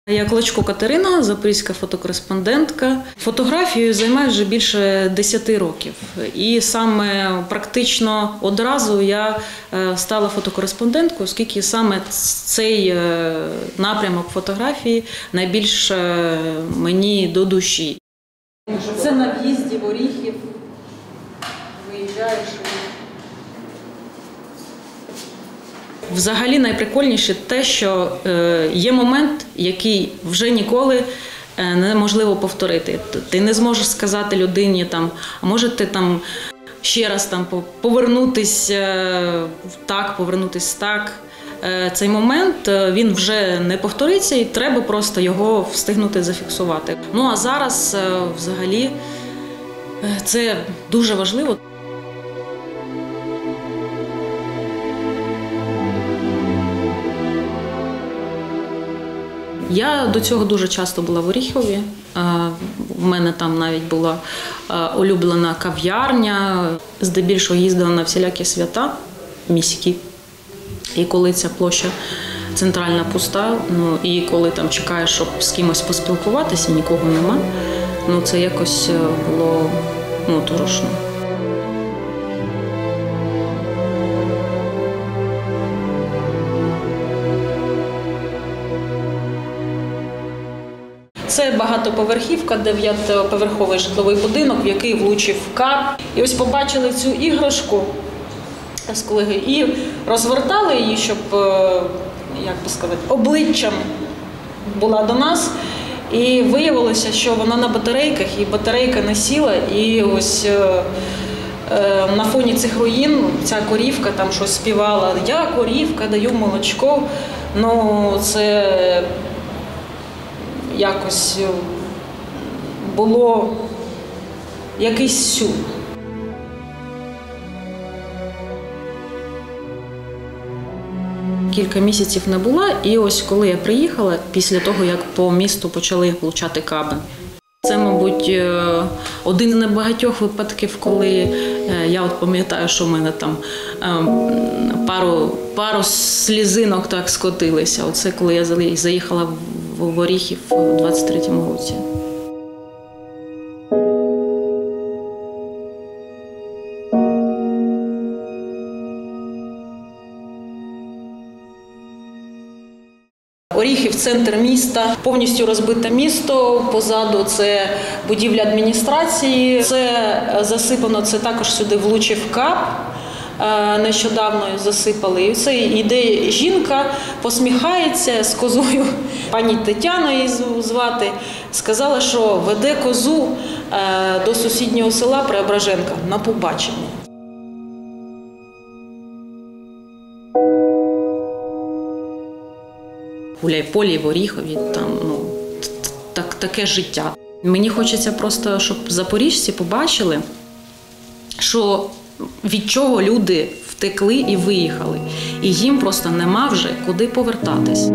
Я Клочко Катерина, запорізька фотокореспондентка. Фотографією займаюся вже більше 10 років. І саме практично одразу я стала фотокореспонденткою, оскільки саме цей напрямок фотографії найбільш мені до душі. Це на в'їзді в Оріхів. Виїжджаєш. Взагалі найприкольніше те, що є момент, який вже ніколи неможливо повторити. Ти не зможеш сказати людині, а може ти ще раз повернутись так. Цей момент, він вже не повториться і треба просто його встигнути зафіксувати. Ну а зараз взагалі це дуже важливо. Я до цього дуже часто була в Оріхові. В мене там навіть була улюблена кав'ярня. Здебільшого їздила на всілякі свята міські. І коли ця площа центральна пуста, і коли там чекаєш, щоб з кимось поспілкуватися, нікого нема, це якось було моторошно. Це багатоповерхівка, 9-поверховий житловий будинок, в який влучив кап. І ось побачили цю іграшку з колегою і розвертали її, щоб, обличчям була до нас. І виявилося, що вона на батарейках, і батарейка не сіла. І ось на фоні цих руїн ця корівка там щось співала. Я корівка, даю молочко. Це якось було якийсь сюр. Кілька місяців не була, і ось коли я приїхала, після того, як по місту почали влучати каби. Це, мабуть, один з небагатьох випадків, коли я пам'ятаю, що в мене там пару слізинок так скотилися. Оце коли я заїхала в Оріхів у 23-му році. Оріхів – центр міста, повністю розбите місто, позаду це будівля адміністрації, це засипано, це також сюди влучив кап, нещодавно засипали. І це йде жінка, посміхається з козою, пані Тетяна її звати, сказала, що веде козу до сусіднього села Преображенка на побачення. Гуляйполі, в Оріхові, таке життя. Мені хочеться просто, щоб запоріжці побачили, що від чого люди втекли і виїхали. І їм просто нема вже куди повертатись.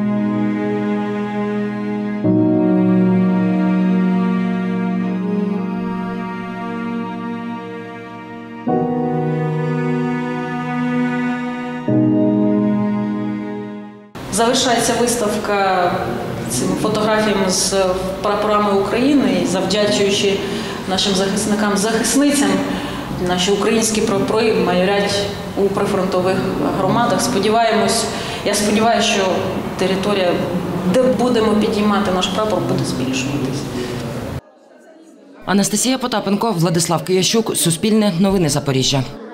Завершається виставка цими фотографіями з прапорами України, і завдячуючи нашим захисникам-захисницям, наші українські прапори майорять у прифронтових громадах. Я сподіваюся, що територія, де будемо підіймати наш прапор, буде збільшуватись. Анастасія Потапенко, Владислав Киящук, Суспільне новини Запоріжжя.